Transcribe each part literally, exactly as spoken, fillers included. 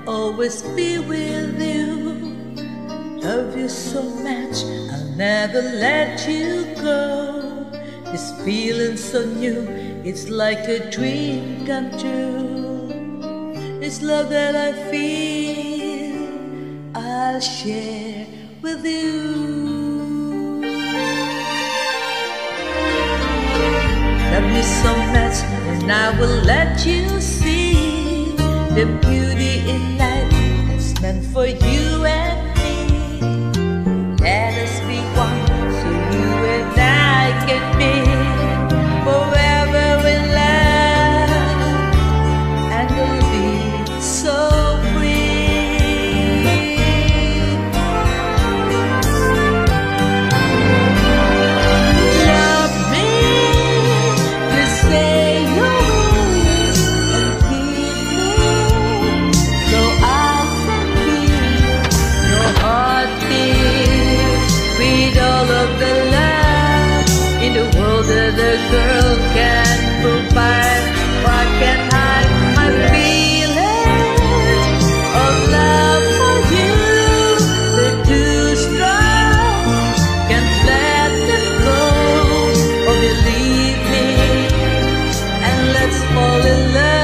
always be with you. Love you so much, I'll never let you go. This feeling so new, it's like a dream come true. This love that I feel, I'll share with you. Love you so much, and I will let you see the beauty in life that's meant for you and me. Let us be one, so you and I can be forever in love, and we'll be so free. Love me, please say you will, and keep me, so I can feel your heartbeat. With all of the love in the world that a girl can provide, why can't I my feelings of love for you? They're too strong, can't let them go. Oh, believe me, and let's fall in love.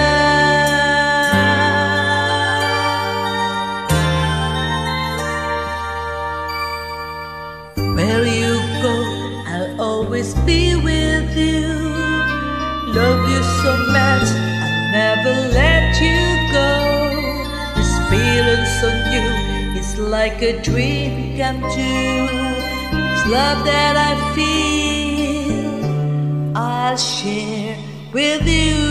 Where you go, I'll always be with you. Love you so much, I'll never let you go. This feeling so new, it's like a dream come true. This love that I feel, I'll share with you.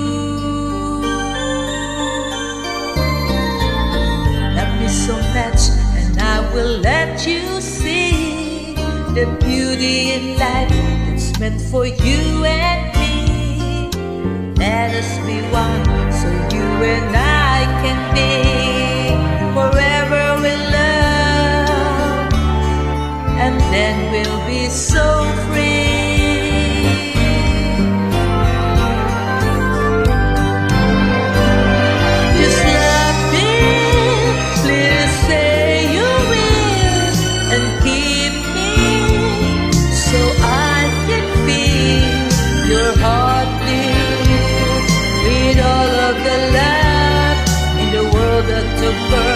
Love me so much, and I will let you see the beauty in life that's meant for you and me. Let us be one, so you and I can be forever in love, and then we'll be so free. Just love me, please say you will, and keep me, so I can feel your heartbeat. With all of the love in the world that took birth.